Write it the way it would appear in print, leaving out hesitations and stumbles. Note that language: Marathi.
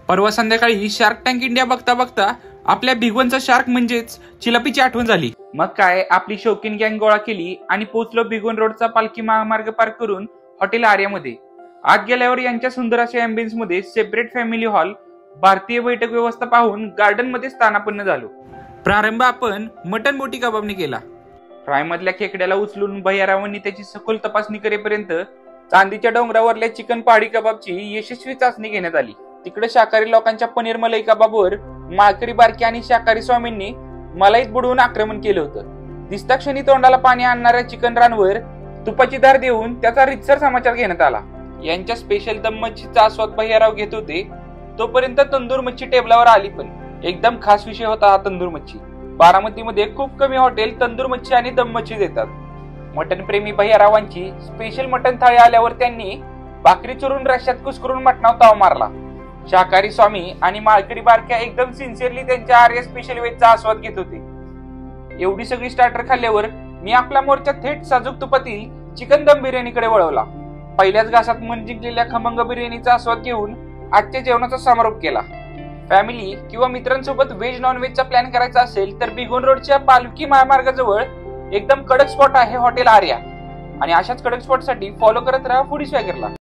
परवा संध्याकाळी शार्क टँक इंडिया बघता बघता आपल्या भिगवणचा शार्क म्हणजेच चिलापीची आठवण झाली। मग काय आपली शौकीन गँग गोळा केली आणि पोहोचलो भिगवण रोडचा पालखी महामार्ग पार करून हॉटेल आर्यामध्ये। आत गेल्यावर यांच्या सुंदर अशा अँबियन्स मध्ये सेपरेट फॅमिली हॉल, भारतीय बैठक व्यवस्था पाहून गार्डन मध्ये स्थानापन्न झालो। प्रारंभ आपण मटन बोटी कबाबने केला। फ्राय मधल्या खेकड्याला उचलून भैयारावांनी त्याची सखोल तपासणी करेपर्यंत चांदीच्या डोंगरावरल्या चिकन पहाडी कबाबची यशस्वी चाचणी घेण्यात आली। तिकडे शाकाहारी लोकांच्या पनीर मलाई कबाबवर माळकरी बारके आणि शाकाहारी स्वामींनी मलाईत बुडवून आक्रमण केलं होतं। दिसता क्षणी तोंडाला पाणी आणणाऱ्या चिकन रानवर तुपाची धार देऊन त्याचा रितसर समाचार घेण्यात आला। यांच्या स्पेशल दम मच्छीचा आस्वाद भैयाराव घेत होते तोपर्यंत तंदूर मच्छी टेबलावर आली। पण एकदम खास विषय होता हा तंदूर मच्छी। बारामतीमध्ये खूप कमी हॉटेल तंदूर मच्छी आणि दम मच्छी देतात। मटन प्रेमी भैयारावांची स्पेशल मटन थाळी आल्यावर त्यांनी भाकरी चुरून रश्यात कुस्करून मटणावर ताव मारला। शाकाहारी स्वामी आणि माळकरी बारक्या एकदम सिन्सिअरली त्यांच्या आर्य स्पेशल वेजचा आस्वाद घेत होते। एवढी सगळी स्टार्टर खाल्ल्यावर मी आपला मोर्चा थेट साजूक तुपातील चिकन दम बिर्याणीकडे वळवला। पहिल्याच घासात मन जिंकलेल्या खमंग बिर्याणीचा आस्वाद घेऊन आजच्या जेवणाचा समारोप केला। फॅमिली किंवा मित्रांसोबत व्हेज नॉन व्हेजचा प्लॅन करायचा असेल तर भिगवण रोडच्या पालखी महामार्गाजवळ एकदम कडक स्पॉट आहे हॉटेल आर्या। आणि अशाच कडक स्पॉट साठी फॉलो करत राहा फूडी स्वॅगरला।